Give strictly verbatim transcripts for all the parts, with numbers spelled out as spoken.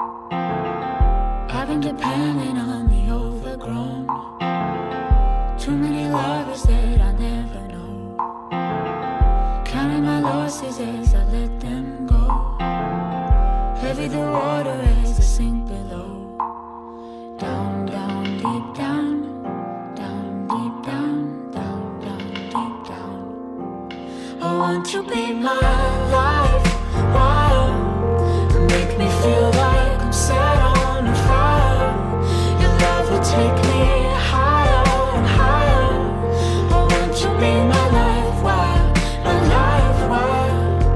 I've been depending on the overgrown. Too many lovers that I never know. Counting my losses as I let them go. Heavy the water as I sink below. Down, down, deep down. Down, deep down. Down, down, deep down. I want to be my life. Wow. Make me feel like I'm set on fire. Your love will take me higher and higher. I want to be my life. Wow. My life. Wow.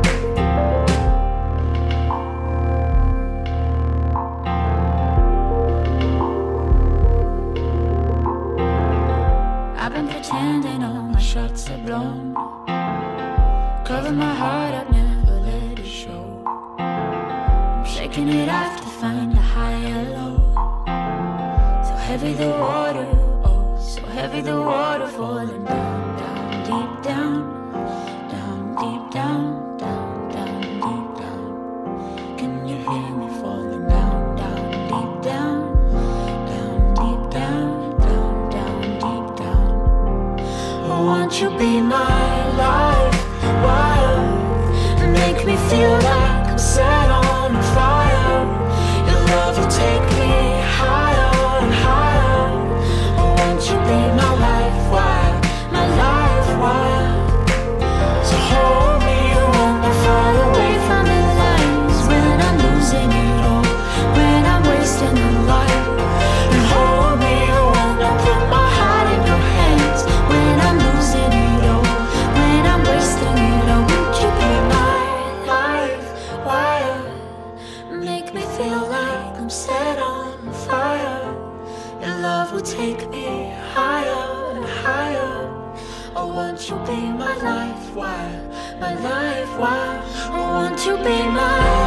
I've been pretending all my shots are blown. Cover my heart up, never let it show. I'm shaking it off to find a higher low. So heavy the water, oh, so heavy the water falling down, down, deep down. Down, deep down, down, down, deep down. Can you hear me falling down, down, deep down? Down, deep down, down, down, deep down. I want you to be my life. Wild, make me feel like I'm set on fire. Your love will take me higher and higher. I want you to be my life, wild, my life, wild. So hold me when I fall away from the lines, when I'm losing it all, when I'm wasting the light. And hold me when I put my heart in your hands, when I'm losing it all, when I'm wasting it all. Won't you be my life wire? Make me feel like I'm set on fire. Your love will take me higher and higher. I want you to be my life wire, my life wire. I want you to be my